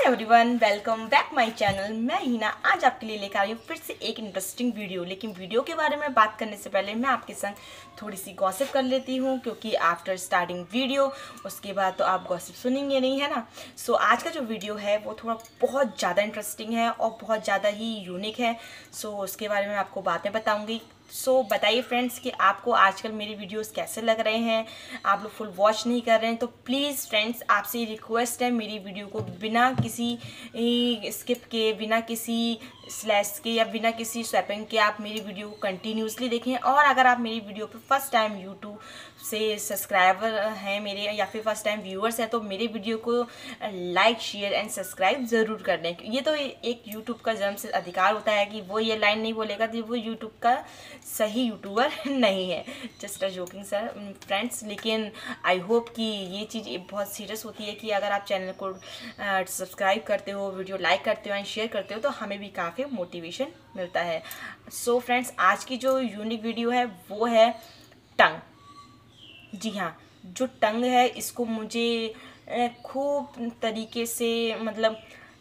Everyone, welcome back my channel. मैं हिना आज आपके लिए लेकर आई हूँ फिर से एक इंटरेस्टिंग वीडियो। लेकिन वीडियो के बारे में बात करने से पहले मैं आपके संग थोड़ी सी गॉसिप कर लेती हूँ, क्योंकि आफ्टर स्टार्टिंग वीडियो उसके बाद तो आप गॉसिप सुनेंगे नहीं, है ना। सो आज का जो वीडियो है वो थोड़ा बहुत ज़्यादा इंटरेस्टिंग है और बहुत ज़्यादा ही यूनिक है। सो उसके बारे में आपको बातें बताऊँगी। सो बताइए फ्रेंड्स कि आपको आजकल मेरी वीडियोस कैसे लग रहे हैं। आप लोग फुल वॉच नहीं कर रहे हैं तो प्लीज़ फ्रेंड्स आपसे रिक्वेस्ट है, मेरी वीडियो को बिना किसी स्किप के, बिना किसी स्लैश के या बिना किसी स्वैपिंग के आप मेरी वीडियो को कंटिन्यूसली देखें। और अगर आप मेरी वीडियो पे फर्स्ट टाइम यूट्यूब से सब्सक्राइबर हैं मेरे, या फिर फर्स्ट टाइम व्यूअर्स हैं, तो मेरे वीडियो को लाइक शेयर एंड सब्सक्राइब ज़रूर कर दें। ये तो एक यूट्यूब का जन्म से अधिकार होता है कि वो ये लाइन नहीं बोलेगा तो वो यूट्यूब का सही यूट्यूबर नहीं है। Just a joking sir friends. लेकिन आई होप कि ये चीज़ बहुत सीरियस होती है कि अगर आप चैनल को सब्सक्राइब करते हो, वीडियो लाइक करते हो एंड शेयर करते हो, तो हमें भी काफ़ी मोटिवेशन मिलता है। सो फ्रेंड्स, आज की जो यूनिक वीडियो है वो है टंग। जी हाँ, जो टंग है इसको मुझे खूब तरीके से मतलब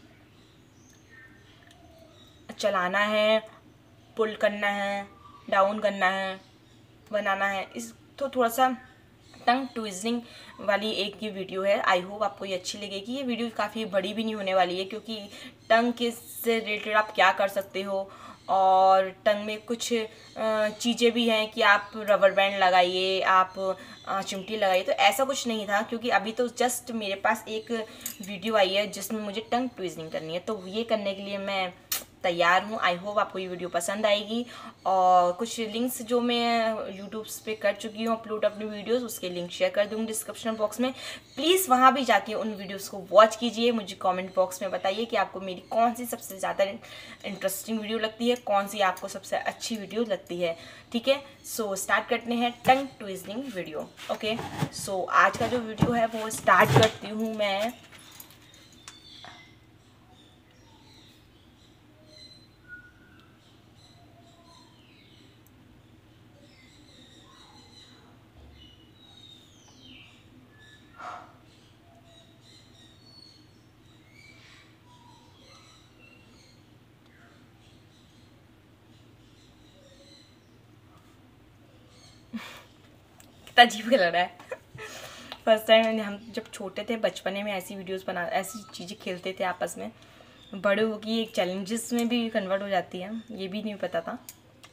चलाना है, पुल करना है, डाउन करना है, बनाना है। इस तो थोड़ा सा टंग ट्विस्टिंग वाली एक ये वीडियो है। आई होप आपको ये अच्छी लगेगी। ये वीडियो काफ़ी बड़ी भी नहीं होने वाली है, क्योंकि टंग के से रिलेटेड आप क्या कर सकते हो, और टंग में कुछ चीज़ें भी हैं कि आप रबर बैंड लगाइए, आप चिमटी लगाइए। तो ऐसा कुछ नहीं था, क्योंकि अभी तो जस्ट मेरे पास एक वीडियो आई है जिसमें मुझे टंग ट्विस्टिंग करनी है, तो ये करने के लिए मैं तैयार हूँ। आई होप आपको ये वीडियो पसंद आएगी। और कुछ लिंक्स जो मैं यूट्यूब पे कर चुकी हूँ अपलोड अपनी वीडियोस, उसके लिंक शेयर कर दूँगी डिस्क्रिप्शन बॉक्स में। प्लीज़ वहाँ भी जाके उन वीडियोस को वॉच कीजिए। मुझे कमेंट बॉक्स में बताइए कि आपको मेरी कौन सी सबसे ज़्यादा इंटरेस्टिंग वीडियो लगती है, कौन सी आपको सबसे अच्छी वीडियो लगती है। ठीक है, सो स्टार्ट करते हैं tongue twisting video. Okay, so आज का जो वीडियो है वो स्टार्ट करती हूँ मैं। कितना अजीब लग रहा है। फर्स्ट टाइम हम जब छोटे थे, बचपने में ऐसी वीडियोस बना, ऐसी चीज़ें खेलते थे आपस में, बड़े होगी एक चैलेंजेस में भी कन्वर्ट हो जाती है, ये भी नहीं पता था।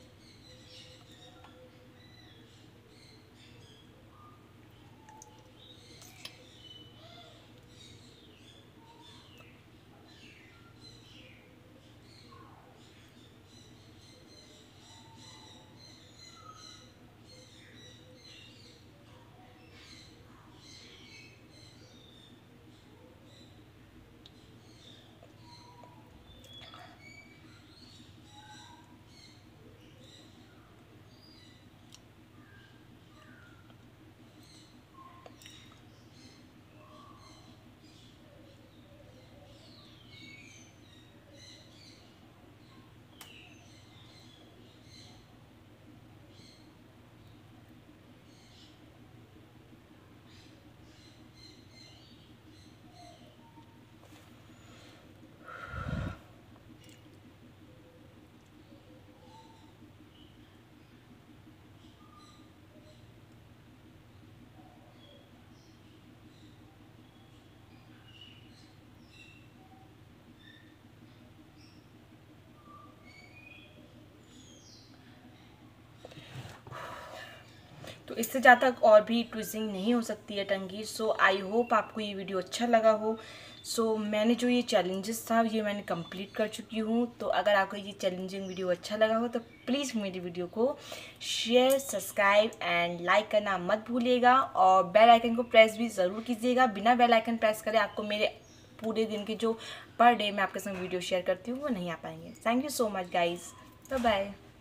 तो इससे ज़्यादा और भी ट्विस्टिंग नहीं हो सकती है टंग की। सो आई होप आपको ये वीडियो अच्छा लगा हो। सो मैंने जो ये चैलेंजेस था ये मैंने कंप्लीट कर चुकी हूँ। तो अगर आपको ये चैलेंजिंग वीडियो अच्छा लगा हो तो प्लीज़ मेरी वीडियो को शेयर, सब्सक्राइब एंड लाइक करना मत भूलिएगा, और बेल आइकन को प्रेस भी ज़रूर कीजिएगा। बिना बेल आइकन प्रेस करे आपको मेरे पूरे दिन के जो पर डे मैं आपके संग वीडियो शेयर करती हूँ वो नहीं आ पाएंगे। Thank you so much guys, bye bye.